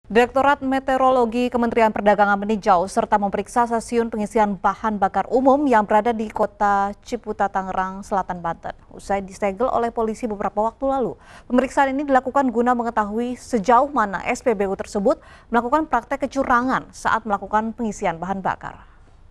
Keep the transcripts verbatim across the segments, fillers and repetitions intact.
Direktorat Meteorologi Kementerian Perdagangan meninjau serta memeriksa stasiun pengisian bahan bakar umum yang berada di kota Ciputat, Tangerang Selatan, Banten. Usai disegel oleh polisi beberapa waktu lalu, pemeriksaan ini dilakukan guna mengetahui sejauh mana S P B U tersebut melakukan praktek kecurangan saat melakukan pengisian bahan bakar.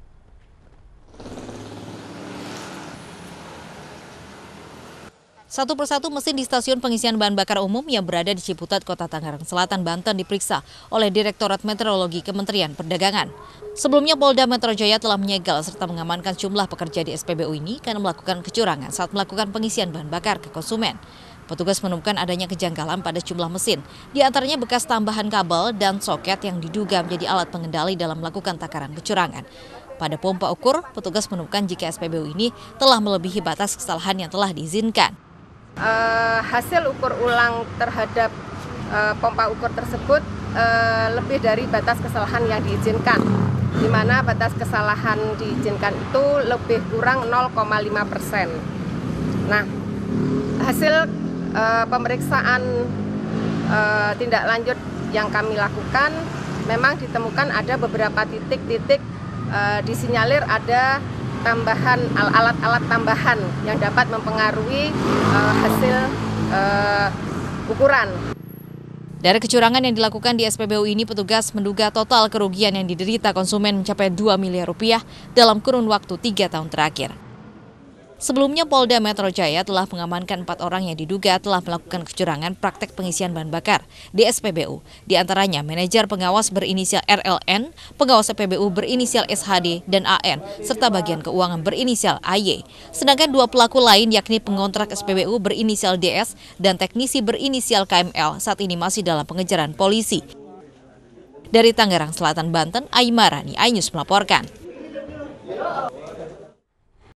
Satu persatu mesin di stasiun pengisian bahan bakar umum yang berada di Ciputat, Kota Tangerang Selatan, Banten diperiksa oleh Direktorat Meteorologi Kementerian Perdagangan. Sebelumnya Polda Metro Jaya telah menyegel serta mengamankan jumlah pekerja di S P B U ini karena melakukan kecurangan saat melakukan pengisian bahan bakar ke konsumen. Petugas menemukan adanya kejanggalan pada jumlah mesin, di antaranya bekas tambahan kabel dan soket yang diduga menjadi alat pengendali dalam melakukan takaran kecurangan. Pada pompa ukur, petugas menemukan jika S P B U ini telah melebihi batas kesalahan yang telah diizinkan. Uh, hasil ukur ulang terhadap uh, pompa ukur tersebut uh, lebih dari batas kesalahan yang diizinkan, di mana batas kesalahan diizinkan itu lebih kurang nol koma lima persen. Nah, hasil uh, pemeriksaan uh, tindak lanjut yang kami lakukan, memang ditemukan ada beberapa titik-titik uh, disinyalir ada tambahan alat-alat tambahan yang dapat mempengaruhi uh, hasil uh, ukuran. Dari kecurangan yang dilakukan di S P B U ini, petugas menduga total kerugian yang diderita konsumen mencapai dua miliar rupiah dalam kurun waktu tiga tahun terakhir. Sebelumnya Polda Metro Jaya telah mengamankan empat orang yang diduga telah melakukan kecurangan praktek pengisian bahan bakar di S P B U. Di antaranya manajer pengawas berinisial R L N, pengawas S P B U berinisial S H D dan A N, serta bagian keuangan berinisial A Y. Sedangkan dua pelaku lain yakni pengontrak S P B U berinisial D S dan teknisi berinisial K M L saat ini masih dalam pengejaran polisi. Dari Tangerang Selatan, Banten, Aimarani, iNews melaporkan.